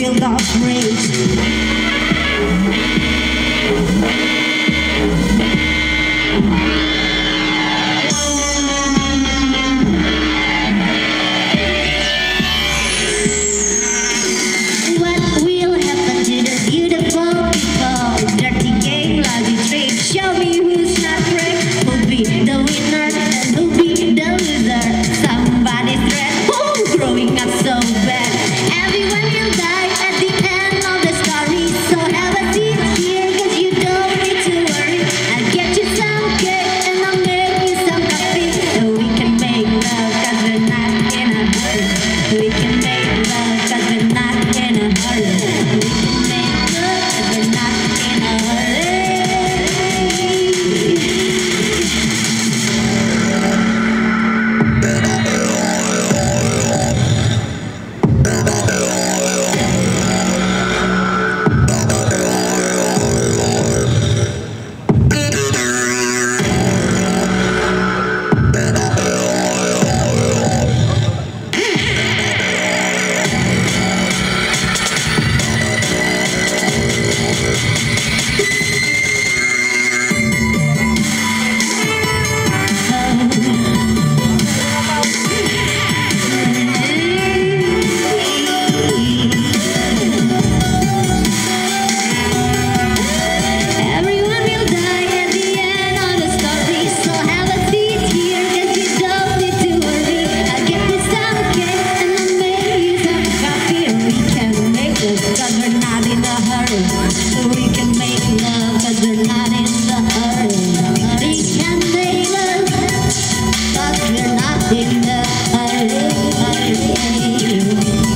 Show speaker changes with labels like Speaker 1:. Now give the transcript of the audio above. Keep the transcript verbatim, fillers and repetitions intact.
Speaker 1: feel the praise. What will happen to the beautiful people? Dirty game, lousy trick. Show me who's not correct. Who'll be the winner and who'll be the loser? Somebody's threat. Oh, growing up so bad. Everyone will die at the end of the story. So have a seat here, cause you don't need to worry. I'll get you some cake and I'll make you some coffee. So we can make love cause we're not in a hurry. We can make love cause we're not in a hurry. We can make love cause we're not in a hurry. Cause we're not in a hurry. We can make love cause we're not in the hurry. We can make love cause we're not in the hurry.